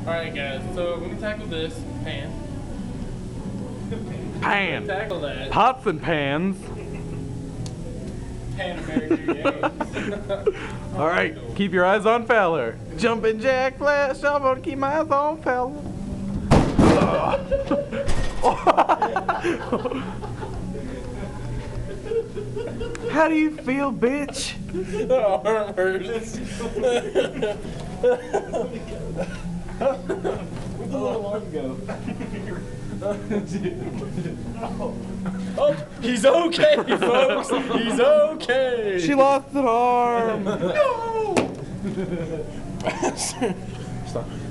Alright guys, so when we tackle this, pan. Pan. Tackle that. Pots and pans. Pan American Games. Alright, keep your eyes on Fowler. Jumping jack flash, I'm gonna keep my eyes on Fowler. How do you feel, bitch? Arm hurts. Oh, he's okay, folks. He's okay. She lost an arm. No. Stop.